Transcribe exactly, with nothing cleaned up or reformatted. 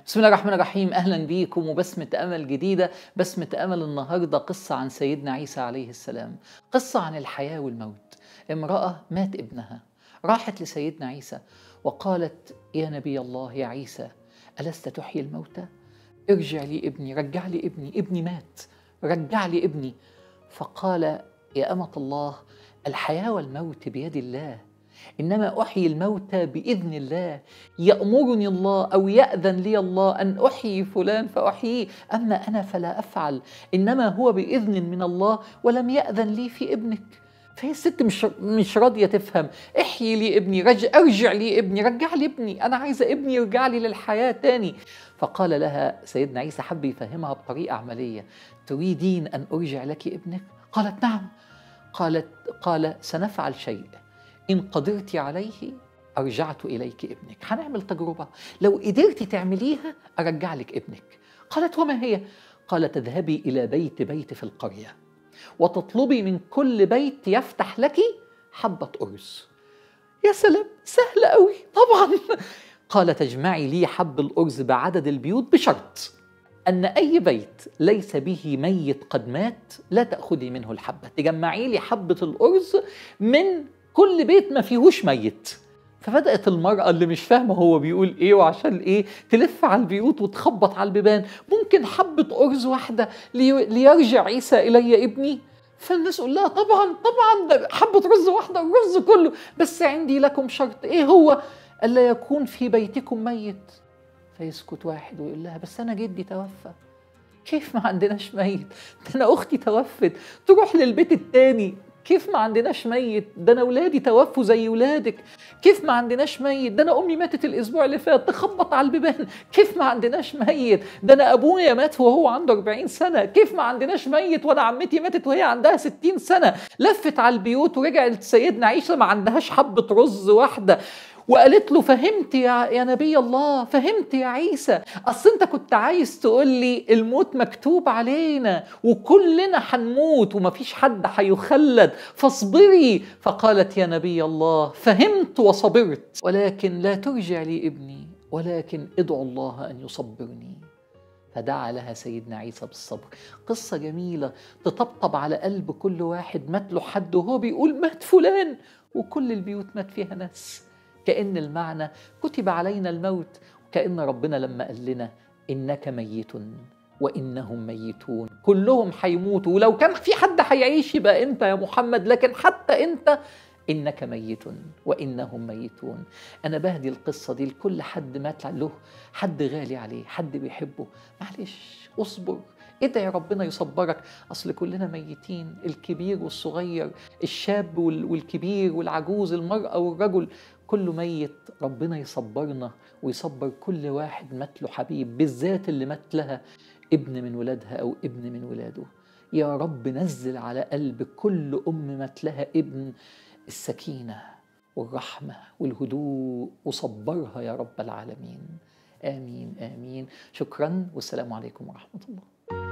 بسم الله الرحمن الرحيم. أهلا بيكم وبسمة أمل جديدة. بسمة أمل النهاردة قصة عن سيدنا عيسى عليه السلام، قصة عن الحياة والموت. امرأة مات ابنها، راحت لسيدنا عيسى وقالت: يا نبي الله يا عيسى، ألست تحيي الموتى؟ ارجع لي ابني، رجع لي ابني، ابني مات، رجع لي ابني. فقال: يا أمة الله، الحياة والموت بيد الله، إنما أحيي الموتى بإذن الله. يأمرني الله أو يأذن لي الله أن أحيي فلان فأحييه، أما أنا فلا أفعل، إنما هو بإذن من الله ولم يأذن لي في ابنك. فهي الست مش مش راضية تفهم. احيي لي ابني، رجع ارجع لي ابني، رجع لي ابني، أنا عايزة ابني يرجع لي للحياة تاني. فقال لها سيدنا عيسى، حب يفهمها بطريقة عملية: تريدين أن أرجع لك ابنك؟ قالت: نعم. قالت قال: سنفعل شيء، إن قدرت عليه أرجعت إليك ابنك. هنعمل تجربة، لو قدرتي تعمليها أرجع لك ابنك. قالت: وما هي؟ قال: تذهبي إلى بيت بيت في القرية وتطلبي من كل بيت يفتح لك حبة أرز. يا سلام، سهل قوي طبعا. قال: تجمعي لي حب الأرز بعدد البيوت، بشرط أن أي بيت ليس به ميت قد مات لا تأخذي منه الحبة. تجمعي لي حبة الأرز من كل بيت ما فيهوش ميت. فبدأت المرأة اللي مش فاهمة هو بيقول إيه وعشان إيه تلف على البيوت وتخبط على البيبان: ممكن حبة أرز واحدة لي ليرجع عيسى إلي ابني؟ فالناس يقول لها: طبعا طبعا، ده حبة رز واحدة، الرز كله، بس عندي لكم شرط. إيه هو؟ ألا يكون في بيتكم ميت. فيسكت واحد ويقول لها: بس أنا جدي توفى. كيف ما عندناش ميت؟ ده أنا أختي توفت. تروح للبيت التاني: كيف ما عندناش ميت؟ ده أنا ولادي توفوا زي ولادك. كيف ما عندناش ميت؟ ده أنا أمي ماتت الأسبوع اللي فات. تخبط على البيبان: كيف ما عندناش ميت؟ ده أنا أبويا مات وهو عنده أربعين سنة. كيف ما عندناش ميت؟ وأنا عمتي ماتت وهي عندها ستين سنة. لفت على البيوت ورجعت سيدنا عيسى ما عندهاش حبة رز واحدة، وقالت له: فهمت يا, يا نبي الله، فهمت يا عيسى، أصل أنت كنت عايز تقول لي الموت مكتوب علينا وكلنا هنموت ومفيش حد هيخلد، فاصبري. فقالت: يا نبي الله، فهمت وصبرت، ولكن لا ترجع لي ابني، ولكن ادعو الله أن يصبرني. فدعا لها سيدنا عيسى بالصبر. قصة جميلة تطبطب على قلب كل واحد مات له حد وهو بيقول: مات فلان، وكل البيوت مات فيها ناس. كأن المعنى كتب علينا الموت، كأن ربنا لما قال لنا: إنك ميت وإنهم ميتون، كلهم هيموتوا، ولو كان في حد هيعيش يبقى أنت يا محمد، لكن حتى أنت إنك ميت وإنهم ميتون. أنا بهدي القصة دي لكل حد مات له حد غالي عليه، حد بيحبه. معلش، أصبر، ادعي ربنا يصبرك. أصل كلنا ميتين، الكبير والصغير، الشاب والكبير والعجوز، المرأة والرجل، كله ميت. ربنا يصبرنا ويصبر كل واحد مات له حبيب، بالذات اللي مات لها ابن من ولادها أو ابن من ولاده. يا رب نزل على قلب كل أم مات لها ابن السكينة والرحمة والهدوء، وصبرها يا رب العالمين. آمين آمين. شكرا، والسلام عليكم ورحمة الله.